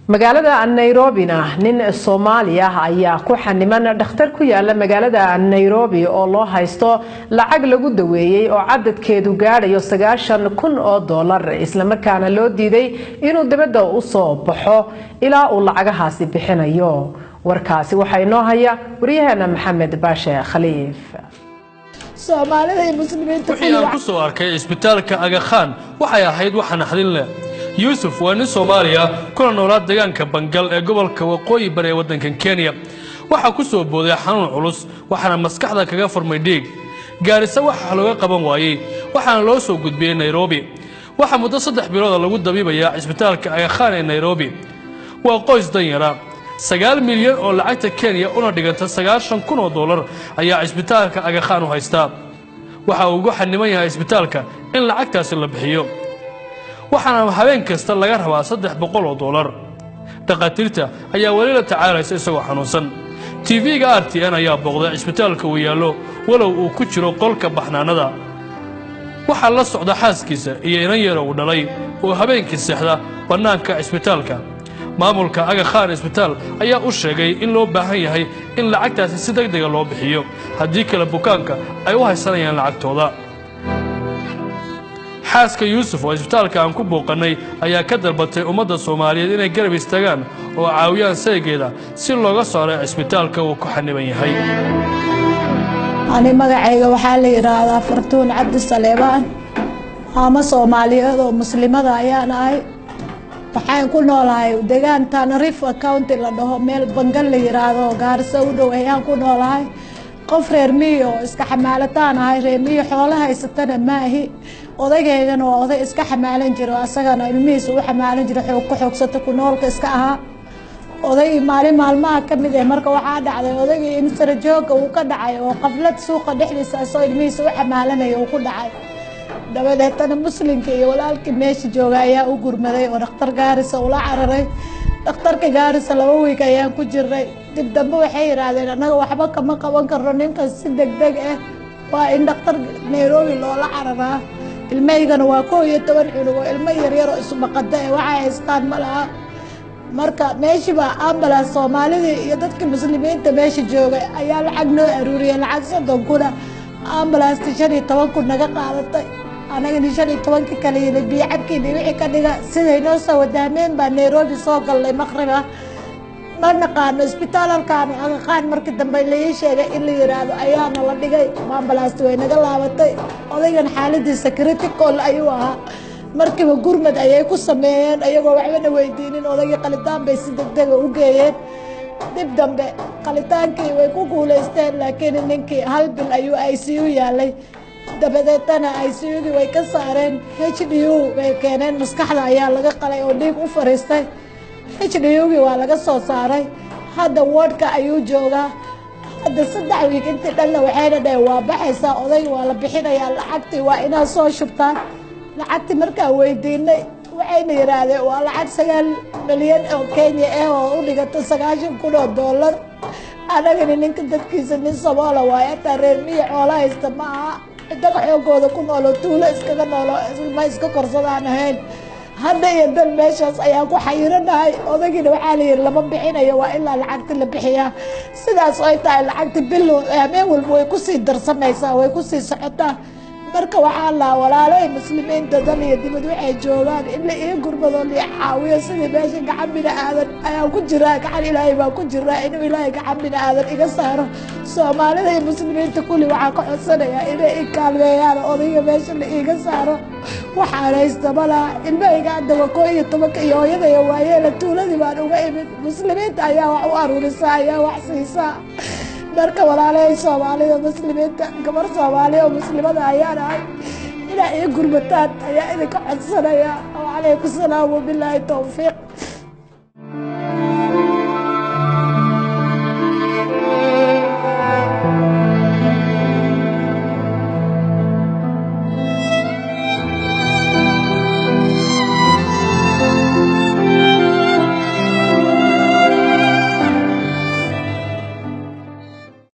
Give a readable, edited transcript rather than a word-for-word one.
magaalada Nairobi-na nin Soomaali ah ayaa ku xaniman dhakhtar ku yaala magaalada Nairobi oo loo haysto lacag lagu daweeyay oo cadadkeedu gaadhayo $90,000 isla markaana loo diiday inuu dibadda u soo baxo ilaa uu lacagahaasi bixinayo. warkaasi waxa inoo haya wariyaheena Maxamed Baashe Khaliif. Soomaalida iyo muslimiinta ku soo arkay isbitaalka Aga Khan waxay ahayd waxaan xadin leh Yusuf waa nin Soomaaliya kuna noolaa deegaanka Bangal ee gobolka Waqooyi Bari ee waddanka Kenya. waxa ku soo booday xanuun culus waxaana maskaxda kaga furmay dhiig. gaarisa waxa looga qaban waayay waxaana loo soo gudbiyay Nairobi. waxa muddo 3 bilood lagu dabiibayaa isbitaalka Aga Khan ee Nairobi. waa qoys danyara 9 milyan oo lacagta Kenya una dhiganta $90,000 ayaa isbitaalka Aga Khan u haysta. waxa uu ugu xaniman yahay isbitaalka in lacagtaasi la bixiyo. waxaana habeen kasta laga rabaa $300. dhaqaatiirta ayaa wali la tacaalaysa isagoo xanuunsan. TV-ga RTN ayaa booqday isbitaalka uu yaalo walow uu ku jiro qolka baxnaanada. waxa la socda xaaskiisa iyo inan yar oo dhalay oo habeenkii seexda banaanka isbitaalka. maamulka Aga Khan isbitaal ayaa u sheegay in loo baahan yahay in lacagtaasi si degdeg ah loo bixiyo haddii kala bukaanka ay u haysanayaan lacagtooda. xaaska Yusuf oo isbitaalka aan ku booqanay ayaa ka dalbatay ummadda Soomaaliyeed inay garab istaagaan oo caawiyaan saygeeda si looga saaro isbitaalka uu ku xaniban yahay. ani magacayga waxaa la yiraahdaa Fartuun Cabdi Saleebaan ama Soomaaliyeed oo muslimada ayaan ahay. waxaan ku noolahay deegaanka Tana-River County la dhaho meel Bangal la yiraahdo Gaarisa u dhow ayaan ku noolahay. qof reer miyo iska xamaalataan ahay reer miyo xoolaha haysatana maahi. odaygaygan oo oday iska xamaalan jiro asagana ilmihiisa u xamaalan jiro ku xoogsata ku noolka iska ahaa. oday maalmaha ka mid ah marka waxaa dhacday odaygii in sara jooga uu ka dhacay oo qaflad suuqa dhexdiisa soo ilmihiisa u xamaalanay uu ku dhacay. dabadeetana muslimka iyo walaalkii meesha jooga ayaa u gurmaday oo dhakhtar Gaarisa ula cararay. dhakhtarka Gaarisa 2 week ayaan ku jiray. dib dambe waxay yiraahdeen anaga waxba kama qaban karno ninkaas si degdeg ah waa in dhakhtar Nairobi loola cararaa. ilmaheygana waa 11 cunug oo ilmo yar oo isu baqada ee waxa haystaan malaha. marka meeshii baa ambulance Soomaalida iyo dadka muslimiinta meesha jooga ayaa lacag noo aruuriyay lacag 30 kun ambulance 15 kun naga qaadatay. anaga 15 kale iyo biicabkii wixii ka dhiga siday noo soo wadaameen baa Nairobi soo galay maqriba. ma naqaano isbitaalkan Aga Khan markii dambe la sheegay in la yiraahdo ayaana la dhigay ambulance way naga laabatay. odaygan xaaladiisa critical ayuu ahaa. markiiba gurmad ayay ku sameeyeen ayagoo waxba weydiinin odayga qalitaan bay si degdeg u geeyeen. dib dambe qalitaankii way ku guuleysteen laakiin ninkii hal bil ayuu ICU yaalay. dabadeetana ICU-gi way ka saareen. HDU way keeneen maskaxda ayaa laga qalay oo dhiig u fariistay. HDU-gi waa laga soo saaray. hadda wardka ayuu joogaa. hadda 3 week intii dhanna waxayna dhahay waa baxaysaa oday waa la bixinayaa lacagtii waa inaa soo shubtaan. lacagtii markaa weydiinay waxayna yiraahdeen waa lacag 9 milyan oo Kenya ah oo u dhigata $90,000. anagana ninka dadkiisa nin Soomaali waaye taa reer miyo xoolaha haysta ma aha. dadka xoogooda ku nool tuulo iskaga nool ma iska korsadaan ahayn. hadda iyo dan meeshaas ayaa ku xayiranahay. odaygiina waxaa la yiri lama bixinayo waa ilaa lacagta la bixiyaa. sidaas ay tahay lacagta bil habeen walba way ku sii darsanaysaa way ku sii socotaa. marka waxaa la walaalay muslimiinta dan iyo dibad waxay joogaan in la ii gurmado la caawiyo sidii meesha gacan bini'aadan ayaa ku jira gacan Ilaahay baa ku jira inuu Ilaahay gacan bini'aadan iga saaro. Soomaalida iyo muslimiinta kulli waxaa ka codsanayaa inay i kaalmeeyaan odayga meesha la iga saaro. waxaan haysta malaha ilmahayga hadda waa 11 iyo hooyadaya waayeela tuuladii baan uga imid. muslimiinta ayaa wax u aruurisaa ayaa wax siisaa. marka walaalay Soomaalida muslimiinta gabar Soomaali oo muslimada ayaan ahay inay gurmataan ayaa idinka codsanaya. wa alaykum salaam wa billahi tawfiiq.